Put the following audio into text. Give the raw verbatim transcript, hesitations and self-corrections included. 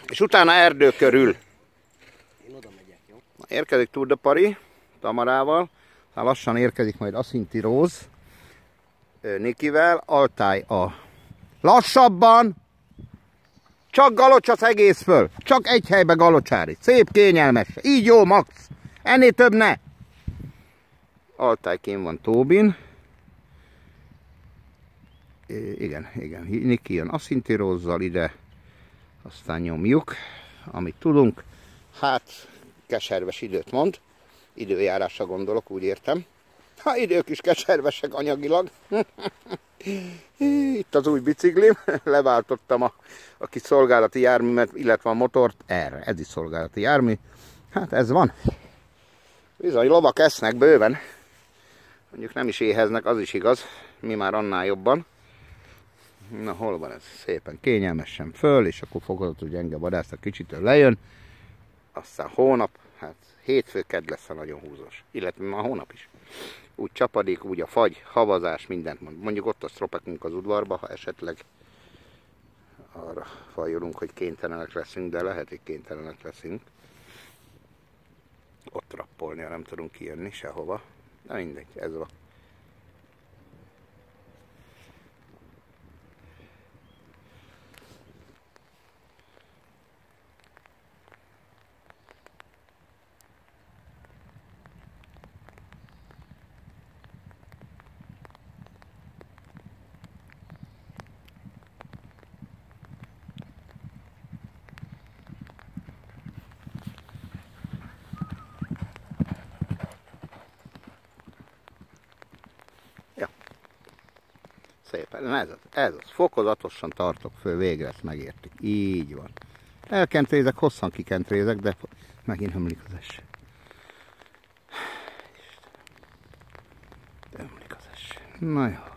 És utána erdő körül. Én oda megyek, jó? Érkezik Tour de Paris Tamarával. Hát lassan érkezik majd Aszinti Rose Nikivel. Altáj a lassabban. Csak galocsasz egész föl. Csak egy helybe galocsári. Szép, kényelmes. Így jó, max. Ennél több ne. Altáj kint van Tóbin. Igen, igen. Niki jön Aszinti Rose-zal ide. Aztán nyomjuk, amit tudunk. Hát, keserves időt mond. Időjárásra gondolok, úgy értem. Ha idők is keservesek anyagilag. Itt az új biciklim. Leváltottam a, a kis szolgálati járműmet, illetve a motort erre. Ez is szolgálati jármű. Hát ez van. Bizony, lovak esznek bőven. Mondjuk nem is éheznek, az is igaz. Mi már annál jobban. Na, hol van ez? Szépen kényelmesen föl, és akkor fogadott, hogy gyenge vadászat kicsit lejön. Aztán hónap, hát hétfő kedd lesz a nagyon húzós. Illetve már hónap is. Úgy csapadék, úgy a fagy, havazás, mindent mond. Mondjuk ott a stropekünk az udvarba, ha esetleg arra fajolunk, hogy kénytelenek leszünk, de lehet, hogy kénytelenek leszünk. Ott rappolni, nem tudunk kijönni sehova. De mindegy, ez van. Szépen, ez az, ez az. Fokozatosan tartok föl, végre ezt megértik. Így van. Elkentrézek, hosszan kikentrézek, de megint ömlik az eső. Ömlik az eső. Na jó.